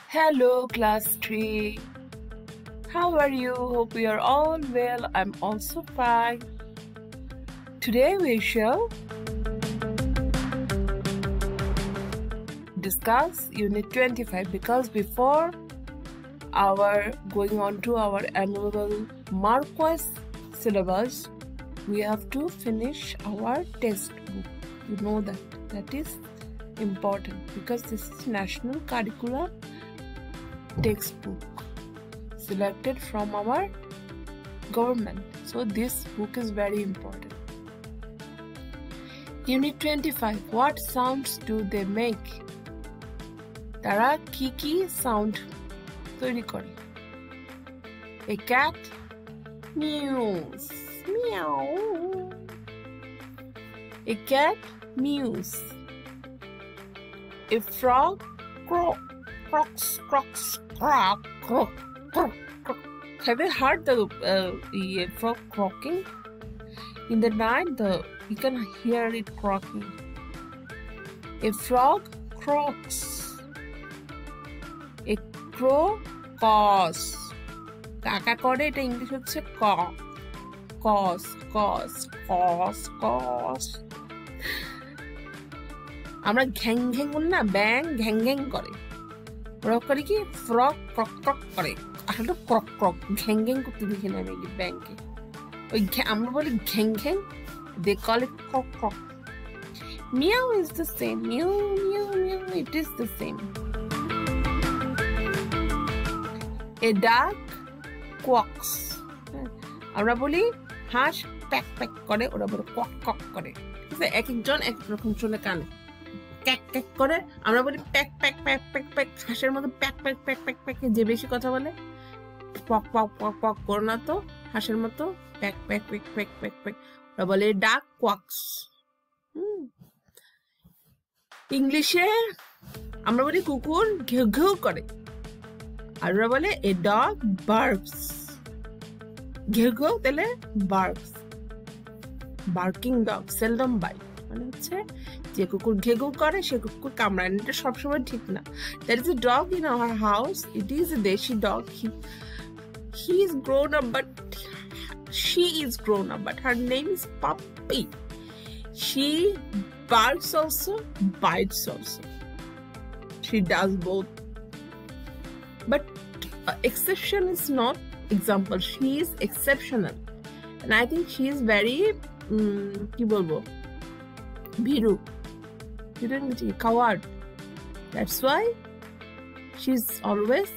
Hello, class 3. How are you? Hope you are all well. I'm also fine. Today we shall discuss Unit 25 because before our going on to our annual Marquess syllabus, we have to finish our textbook. You know that is important because this is national curriculum textbook selected from our government. So this book is very important. Unit 25. What sounds do they make? তারা কি sound তৈরি করে? A cat mews. Meow. A cat mews. A frog croaks. Croak, croak, croak, croak. Have you heard the frog croaking? In the night, you can hear it croaking. A frog croaks. A crow caws. কাকা করে এটা English হচ্ছে caws. আমরা ঘ্যাং ঘ্যাং বলি না, ব্যাং ঘ্যাং ঘ্যাং করে। ওরা করে কি ফ্রগ ক্রক ক্রক করে, আসলে ক্রক ক্রক ঘ্যাং ঘ্যাং করতে দেখি না আমি ব্যাংকে। ওই আমরা বলি ঘ্যাং ঘ্যাং, they call it croak croak. Meow is the same. Meow, meow, meow. It is the same. A duck quacks. আমরা বলি হাঁস প্যাক প্যাক করে, ওরা বলে কক কক করে। এক একজন এক রকম শুনে কানে ক্যাক ক্যাক করে, আমরা বলি প্যাক প্যাক প্যাক প্যাক প্যাক। হাঁসের মতো প্যাক প্যাক প্যাক প্যাক প্যাক, যে বেশি কথা বলে পক পক পক পক করো না তো, হাঁসের মতো প্যাক প্যাক প্যাক প্যাক প্যাক প্যাক, ওরা বলে ডাক কোয়াক্স। ইংলিশে আমরা বলি কুকুর ঘেউ ঘেউ করে, আর ওরা বলে এ ডগ বার্কস। ঘেউ ঘেউ তাহলে barks. Barking dog seldom bite, মানে হচ্ছে যে কুকুর ঘেউ ঘেউ করে সে কুকুর কামড়ায় না, এটা সবসময় ঠিক না। There is a dog in our house. It is a deshi dog. He is grown up, but she is grown up, but her name is Puppy. She barks also, bites also. She does both. But exception is not example. She is exceptional, and I think she is very কি বলবো, ভীরু, coward. That's why she's always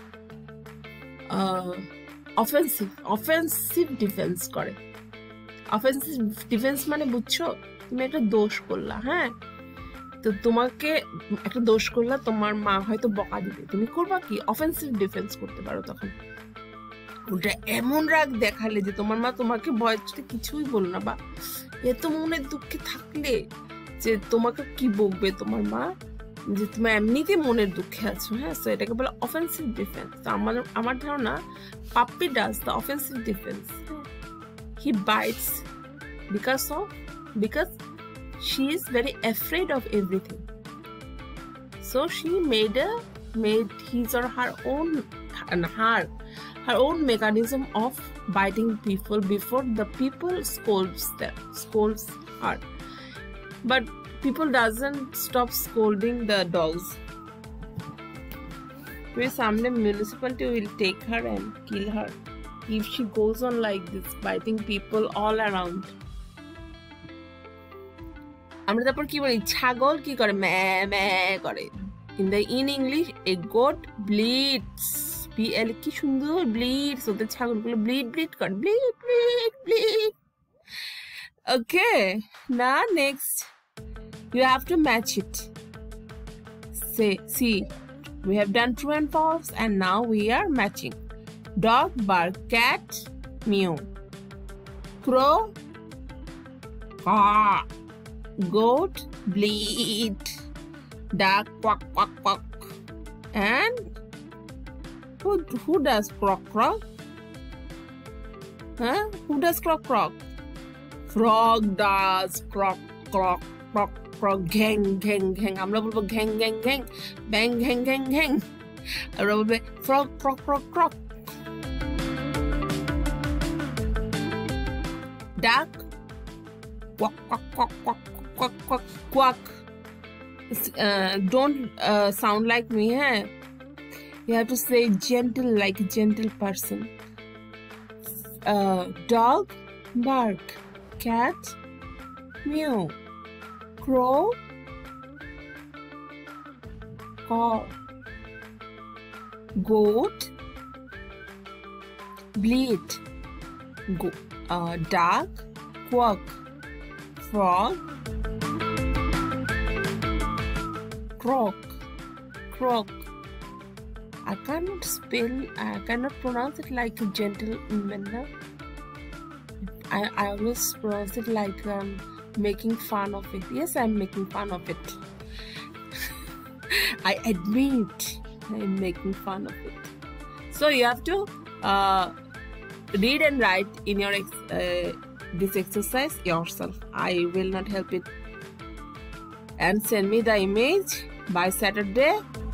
offensive defense করে। offensive defense মানে বুঝছো, তুমি একটা দোষ করলা, হ্যাঁ, তো তোমাকে একটা দোষ করলা, তোমার মা হয়তো বকা দিবে, তুমি করবা কি অফেন্সিভ ডিফেন্স করতে পারো। তখন ওটা এমন রাগ দেখালে যে তোমার মা তোমাকে ভয়তে কিছুই বলল না, বা এত মনের দুঃখে থাকলে যে তোমাকে কি বকবে তোমার মা, যে তুমি এমনিতে মনের দুঃখে আছো, হ্যাঁ, সো এটাকে বলে অফেন্সিভ ডিফেন্স। তো আমার ধারণা puppy does the offensive defence. He bites because she is very afraid of everything, so she made his or her own mechanism of biting people before the people scolds her. But people doesn't stop scolding the dogs. Maybe someday municipality will take her and kill her if she goes on like this, biting people all around. আমরা তারপর কি বলি, ছাগল কি করে, ম্যা ম্যা করে। in English a goat bleats. BL কি সুন্দর ব্লিডস, ওদের ছাগলগুলো ব্লিড করে, bleed. Okay, now next you have to match it. See, we have done true and false, and now we are matching. Dog bark, cat meow, crow caw, goat bleat, duck quack quack quack, and who does croak croak? Huh? Who does croak croak? Frog does croak croak croak croak, ঘ্যাং ঘ্যাং ঘ্যাং। আমরা বলবো ঘ্যাং ঘ্যাং ঘ্যাং, ব্যাং ঘ্যাং ঘ্যাং ঘ্যাং। আমরা বলবে frog, frog, frog, frog. Duck, quack, quack, quack, quack, quack, quack, quack. Don't sound like me, huh? You have to say gentle, like a gentle person. Dog, bark. Cat, meow. Crow, caw. Goat, bleat. Duck, quack. Frog, croak, croak. I cannot pronounce it like a gentleman. I always pronounce it like making fun of it. Yes, I'm making fun of it. I admit I'm making fun of it. So you have to read and write in your this exercise yourself. I will not help it. And send me the image by Saturday.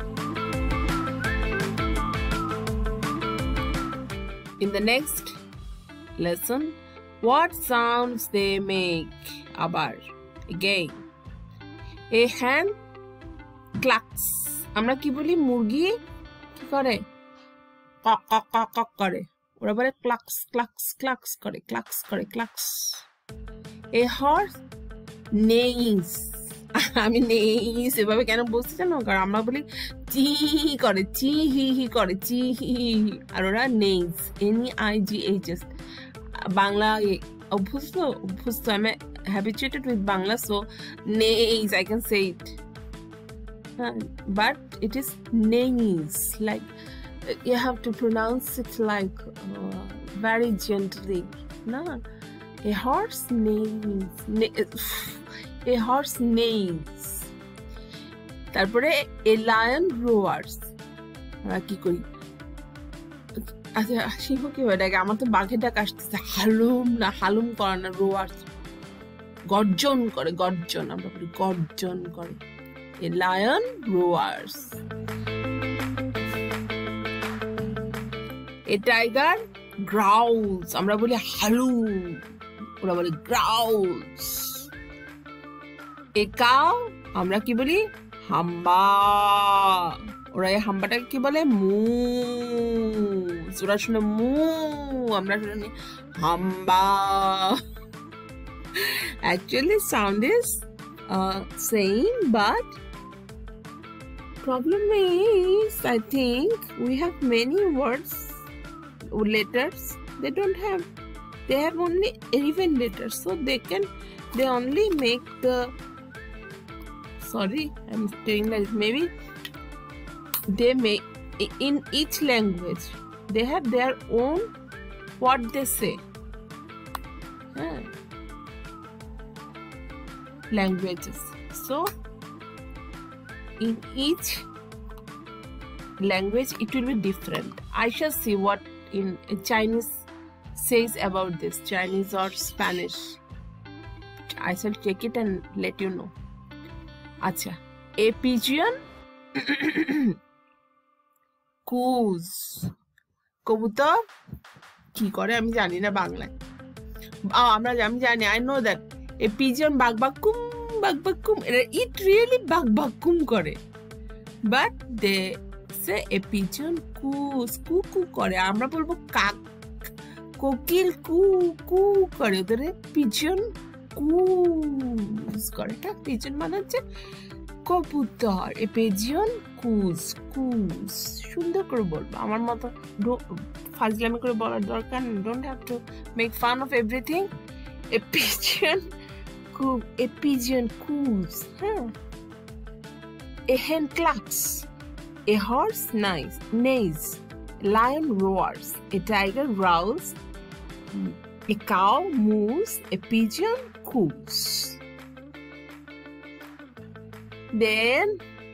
In the next lesson, what sounds they make? Abar again. A hen clucks. আমরা কি বলি মুরগি কি করে cock cock cock cock করে ওরা বলে ক্লাক্স ক্লাক্স ক্লাক্স করে ক্লাক্স করে ক্লাক্স এ হর্স নেইস আমি নেইস এভাবে কেন বলছি জানো কারণ আমরা বলি চি করে চি হি হি করে চি হি আর ওরা নেইস NEIGHS বাংলা অভ্যস্ত আমি habituated with Bangla so neis I can say it but it is neis like you have to pronounce it like very gently no a horse neighs a horse neighs তারপরে a lion roars আমরা কি করি আচ্ছা সিংহ কি হয় ডাকে আমার তো বাঘের ডাক আসতেছে হালুম করে না roars গর্জন করে গর্জন আমরা বলি গর্জন করে a lion roars a tiger growls আমরা বলি হালু ওরা বলে growls a cow আমরা কি বলি হাম্বা ওরা এই হাম্বাটাকে কি বলে মু ওরা শুনে মু আমরা শুনি হাম্বা actually sound is same but problem is I think we have many words letters they don't have they have only even letters so they only make the sorry I'm doing like maybe they make in each language they have their own what they say languages so in each language it will be different I shall see what in Chinese says about this Chinese or Spanish I shall check it and let you know acha a pigeon coos কবুতর কি করে আমি জানি না বাংলায় আমি জানি I know that a pigeon bagbakum it really bagbakum করে but they say a pigeon coos কুকু করে আমরা বলবো কাক কোকিল কু কু করে ওদের pigeon coos করে এটা pigeon মানে হচ্ছে কবুতর a pigeon coos সুন্দর করে বলবো আমার মতো ফাজলামি করে বলার দরকার don't have to make fun of everything a pigeon coos a hen clucks a horse neighs a lion roars a tiger growls a cow moos a pigeon coos then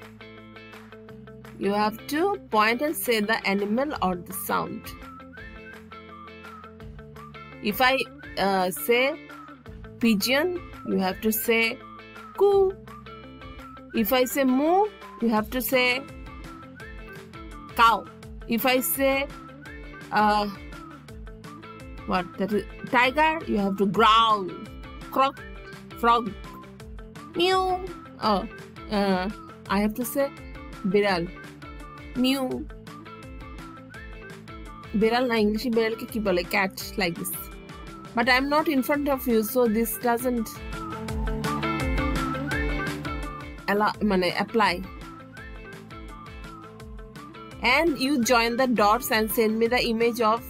you have to point and say the animal or the sound if I say pigeon you have to say coo if I say moo you have to say Cow. If I say what that is tiger, you have to growl. Croc. Frog. Mew. Oh, I have to say biral. Mew. Biral na English biral ke ki bole? Cat, like this. But I'm not in front of you, so this doesn't apply. And you join the dots and send me the image of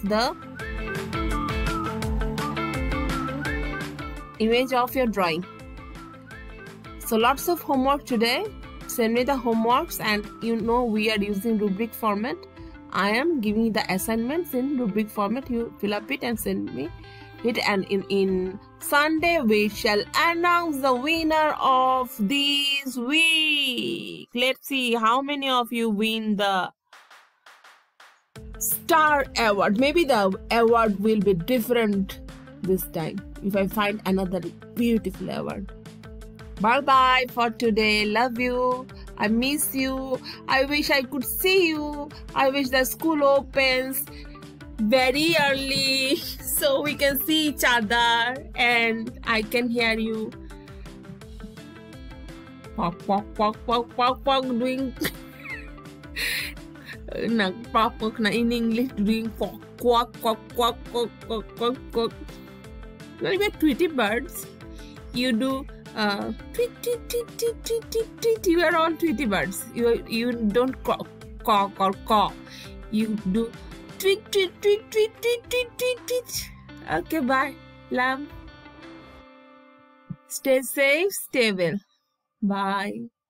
your drawing. So lots of homework today. Send me the homeworks, and you know we are using rubric format. I am giving you the assignments in rubric format. You fill up it and send me it, and in Sunday we shall announce the winner of this week. Let's see how many of you win the Star Award. Maybe the award will be different this time if I find another beautiful award. Bye bye for today. Love you. I miss you. I wish I could see you. I wish the school opens very early so we can see each other and I can hear you. Quack, quack, quack, quack, quack, quack, doing in English, doing quack, quack, quack, quack, quack, quack, quack, quack. Well, we're Tweety birds. You do tweet, tweet, tweet, tweet, tweet, tweet, tweet. You are all Tweety birds. You don't caw or caw. You do tweet, tweet, tweet, tweet, tweet, tweet, tweet, tweet. Okay, bye. Love. Stay safe, stay well. Bye.